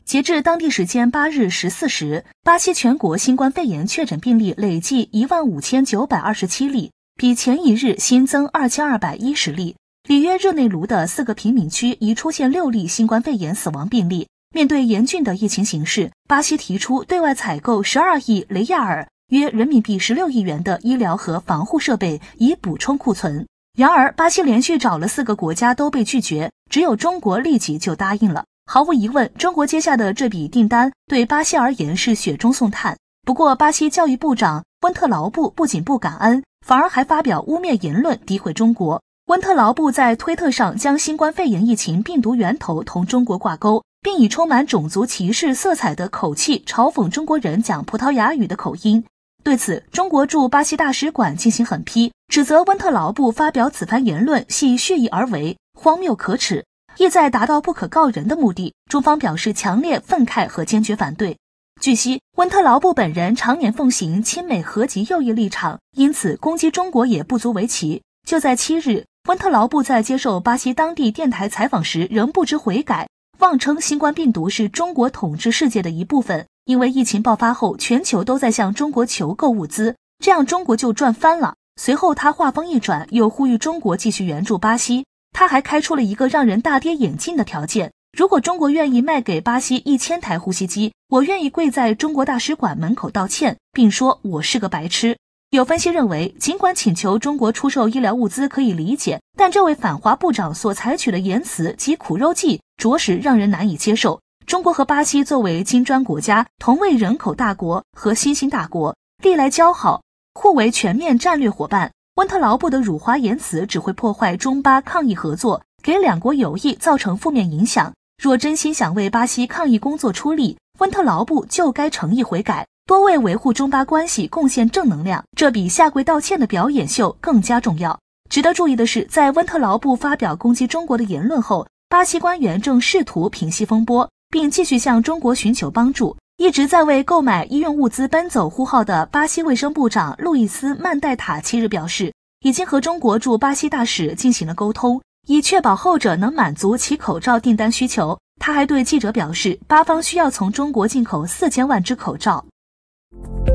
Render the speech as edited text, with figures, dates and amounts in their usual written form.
截至当地时间8日14时，巴西全国新冠肺炎确诊病例累计15927例，比前一日新增2210例。里约热内卢的4个贫民区已出现6例新冠肺炎死亡病例。面对严峻的疫情形势，巴西提出对外采购12亿雷亚尔（约人民币16亿元）的医疗和防护设备，以补充库存。然而，巴西连续找了4个国家都被拒绝，只有中国立即就答应了。毫无疑问，中国接下的这笔订单对巴西而言是雪中送炭。不过，巴西教育部长温特劳布不仅不感恩，反而还发表污蔑言论，诋毁中国。温特劳布在推特上将新冠肺炎疫情病毒源头同中国挂钩，并以充满种族歧视色彩的口气嘲讽中国人讲葡萄牙语的口音。对此，中国驻巴西大使馆进行狠批，指责温特劳布发表此番言论系蓄意而为，荒谬可耻，意在达到不可告人的目的。中方表示强烈愤慨和坚决反对。据悉，温特劳布本人常年奉行亲美和及右翼立场，因此攻击中国也不足为奇。就在7日，温特劳布在接受巴西当地电台采访时仍不知悔改，妄称新冠病毒是中国统治世界的一部分，因为疫情爆发后全球都在向中国求购物资，这样中国就赚翻了。随后他话锋一转，又呼吁中国继续援助巴西。他还开出了一个让人大跌眼镜的条件，如果中国愿意卖给巴西1000台呼吸机，我愿意跪在中国大使馆门口道歉，并说我是个白痴。有分析认为，尽管请求中国出售医疗物资可以理解，但这位反华部长所采取的言辞及苦肉计着实让人难以接受。中国和巴西作为金砖国家，同为人口大国和新兴大国，历来交好，互为全面战略伙伴。温特劳布的辱华言辞只会破坏中巴抗疫合作，给两国友谊造成负面影响。若真心想为巴西抗疫工作出力，温特劳布就该诚意悔改，多为维护中巴关系贡献正能量，这比下跪道歉的表演秀更加重要。值得注意的是，在温特劳布发表攻击中国的言论后，巴西官员正试图平息风波，并继续向中国寻求帮助。一直在为购买医用物资奔走呼号的巴西卫生部长路易斯·曼代塔7日表示，已经和中国驻巴西大使进行了沟通，以确保后者能满足其口罩订单需求。他还对记者表示，巴方需要从中国进口4000万只口罩。